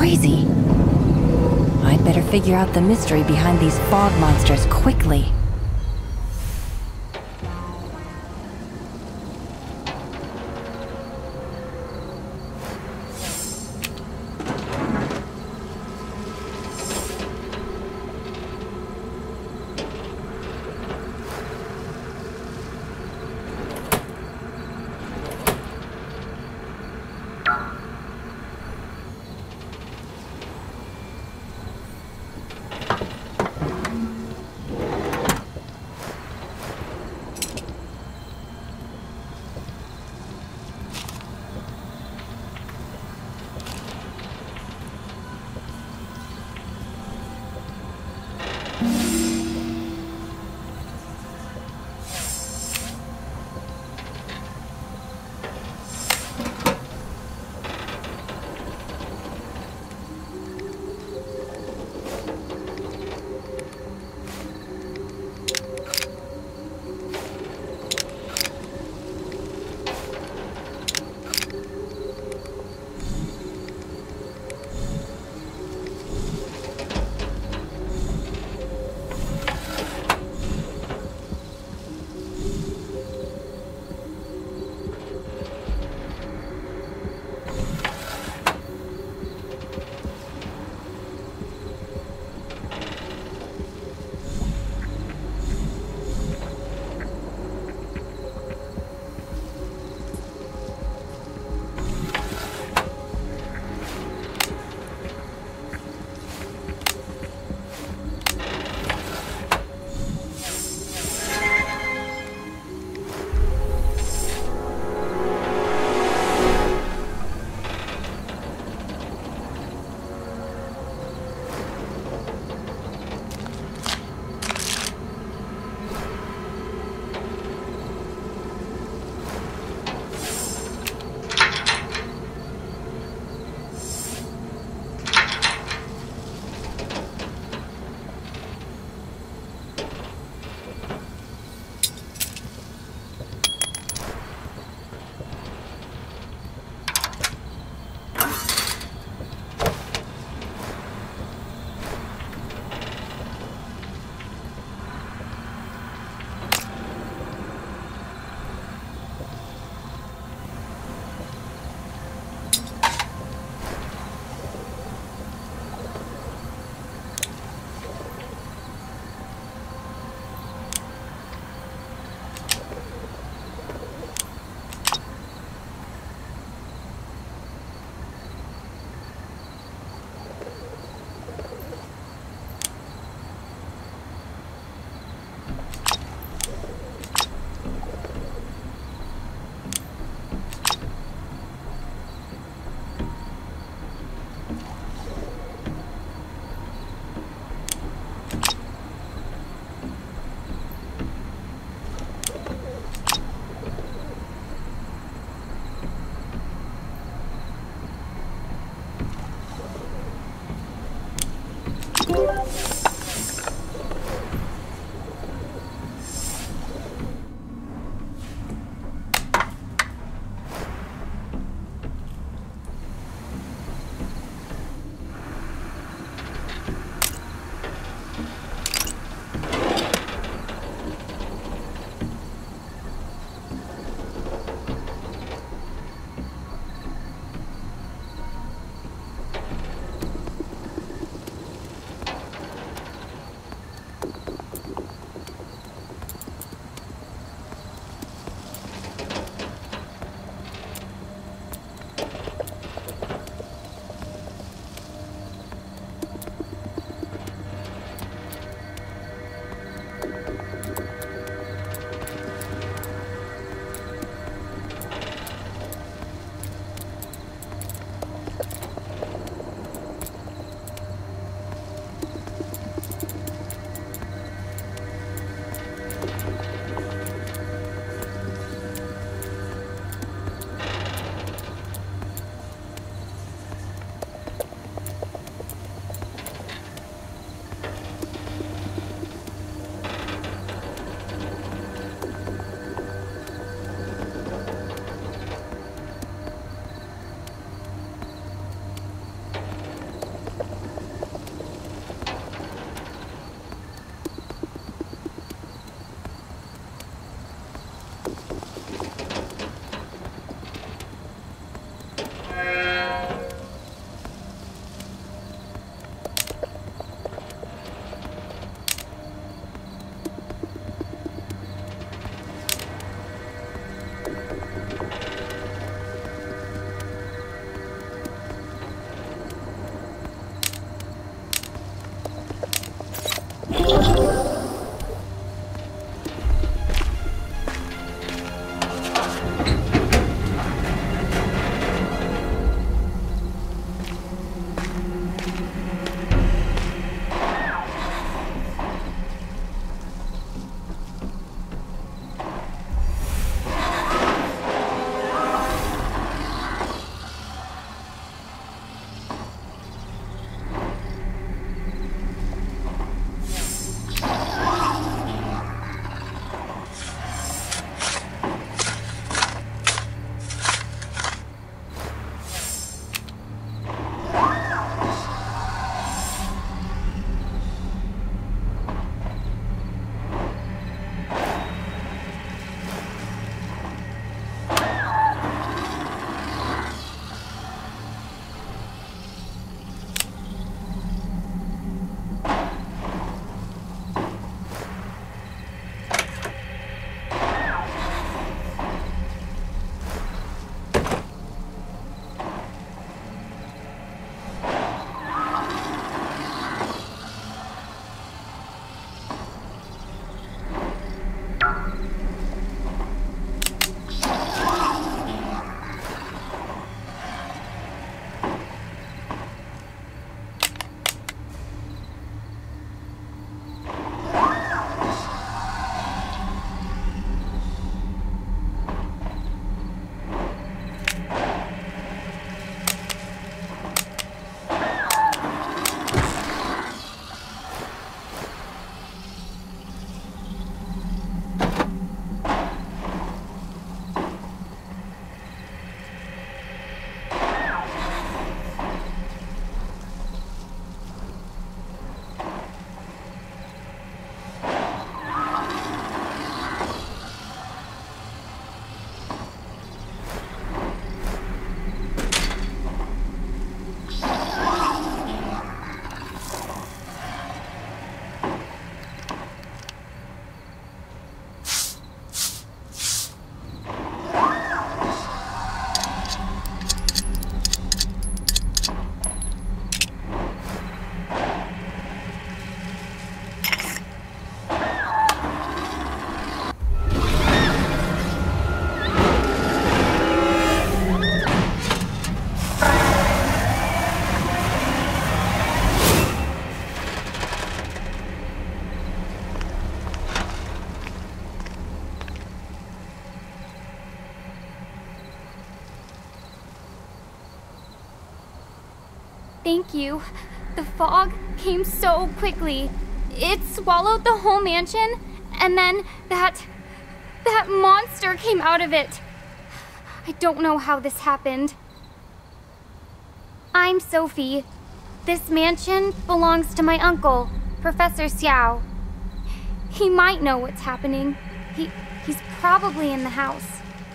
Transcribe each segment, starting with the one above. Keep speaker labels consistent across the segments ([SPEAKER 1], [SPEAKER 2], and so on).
[SPEAKER 1] crazy. I'd better figure out the mystery behind these fog monsters quickly.
[SPEAKER 2] Thank you. The fog came so quickly. It swallowed the whole mansion, and then that monster came out of it. I don't know how this happened. I'm Sophie. This mansion belongs to my uncle, Professor Xiao. He might know what's happening. He's probably in the house.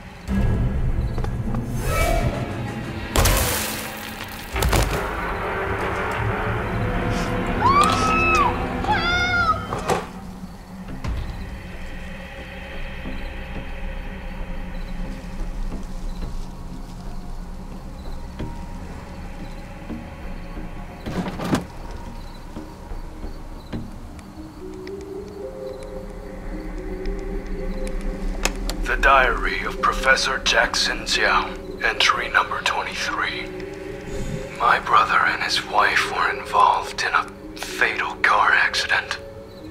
[SPEAKER 3] The Diary of Professor Jackson Xiao, entry number 23. My brother and his wife were involved in a fatal car accident.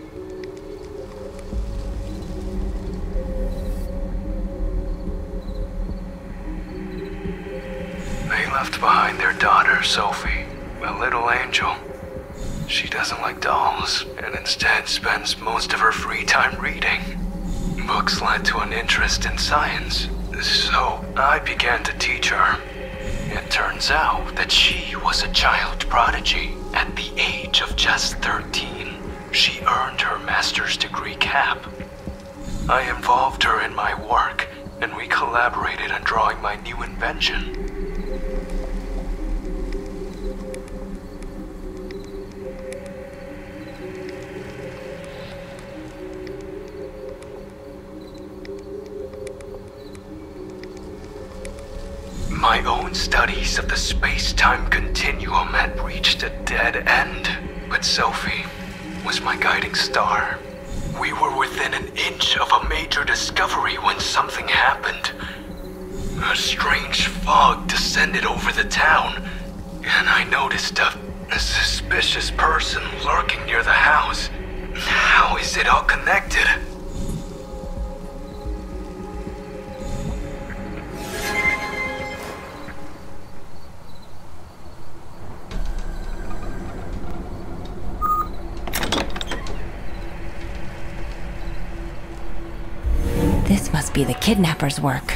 [SPEAKER 3] They left behind their daughter, Sophie, a little angel. She doesn't like dolls, and instead spends most of her free time reading. Books led to an interest in science, so I began to teach her. It turns out that she was a child prodigy. At the age of just 13, she earned her master's degree cap. I involved her in my work, and we collaborated on drawing my new invention. My own studies of the space-time continuum had reached a dead end, but Sophie was my guiding star. We were within an inch of a major discovery when something happened. A strange fog descended over the town, and I noticed a suspicious person lurking near the house. How is it all connected?
[SPEAKER 1] This must be the kidnapper's work.